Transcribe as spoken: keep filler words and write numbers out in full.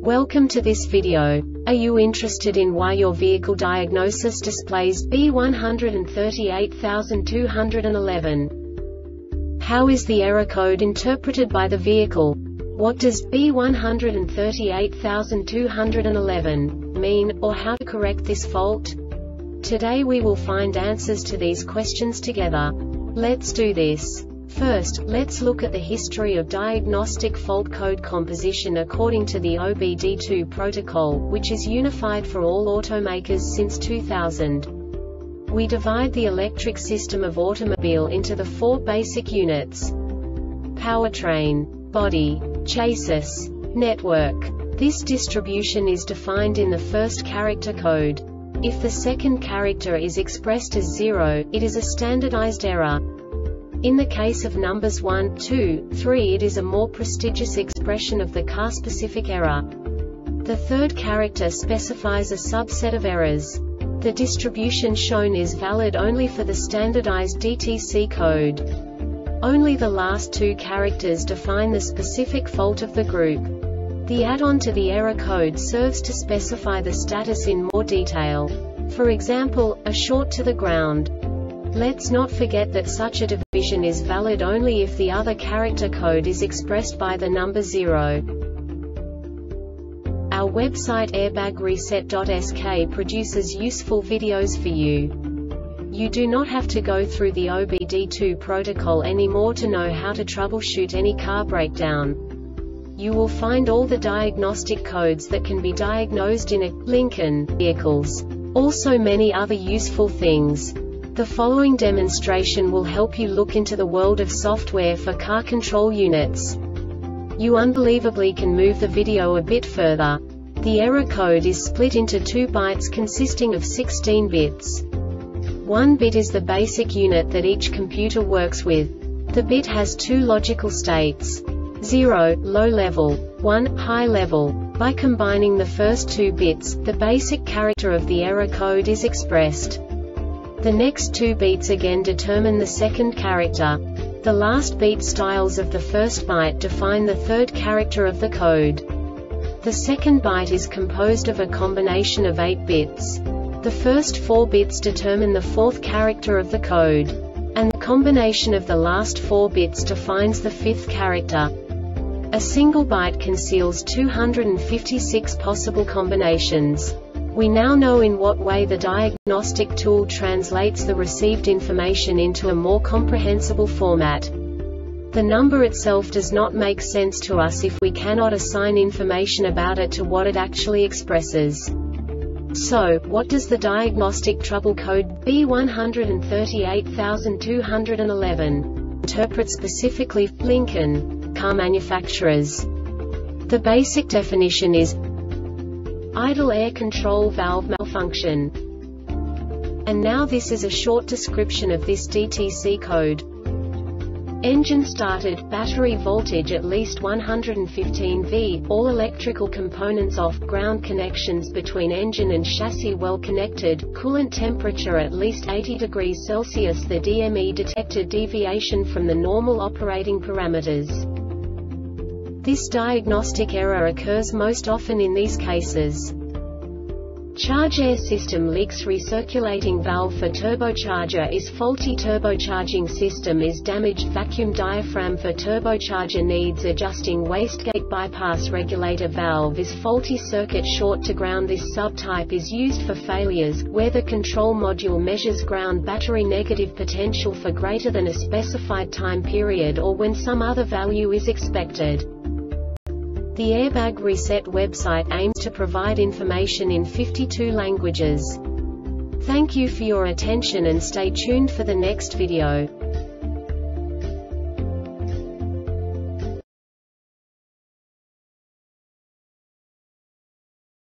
Welcome to this video. Are you interested in why your vehicle diagnosis displays B one three eight two one one? How is the error code interpreted by the vehicle? What does B one three eight two one one mean, or how to correct this fault? Today we will find answers to these questions together. Let's do this. First, let's look at the history of diagnostic fault code composition according to the O B D two protocol, which is unified for all automakers since two thousand. We divide the electric system of automobile into the four basic units: powertrain, body, chassis, network. This distribution is defined in the first character code. If the second character is expressed as zero, it is a standardized error. In the case of numbers one, two, three, it is a more prestigious expression of the car-specific error. The third character specifies a subset of errors. The distribution shown is valid only for the standardized D T C code. Only the last two characters define the specific fault of the group. The add-on to the error code serves to specify the status in more detail. For example, a short to the ground. Let's not forget that such a division is valid only if the other character code is expressed by the number zero. Our website airbag reset dot S K produces useful videos for you. You do not have to go through the O B D two protocol anymore to know how to troubleshoot any car breakdown. You will find all the diagnostic codes that can be diagnosed in a Lincoln vehicles. Also many other useful things. The following demonstration will help you look into the world of software for car control units. You unbelievably can move the video a bit further. The error code is split into two bytes consisting of sixteen bits. One bit is the basic unit that each computer works with. The bit has two logical states: zero, low level, one, high level. By combining the first two bits, the basic character of the error code is expressed. The next two beats again determine the second character. The last beat styles of the first byte define the third character of the code. The second byte is composed of a combination of eight bits. The first four bits determine the fourth character of the code. And the combination of the last four bits defines the fifth character. A single byte conceals two hundred fifty-six possible combinations. We now know in what way the diagnostic tool translates the received information into a more comprehensible format. The number itself does not make sense to us if we cannot assign information about it to what it actually expresses. So, what does the diagnostic trouble code B one three eight two one one interpret specifically for Lincoln car manufacturers? The basic definition is idle air control valve malfunction. And now this is a short description of this D T C code. Engine started, battery voltage at least one hundred fifteen volts, all electrical components off, ground connections between engine and chassis well connected, coolant temperature at least eighty degrees Celsius. The D M E detected deviation from the normal operating parameters. This diagnostic error occurs most often in these cases: charge air system leaks, recirculating valve for turbocharger is faulty, turbocharging system is damaged, vacuum diaphragm for turbocharger needs adjusting, wastegate bypass regulator valve is faulty, circuit short to ground. This subtype is used for failures where the control module measures ground battery negative potential for greater than a specified time period or when some other value is expected. The Airbag Reset website aims to provide information in fifty-two languages. Thank you for your attention and stay tuned for the next video.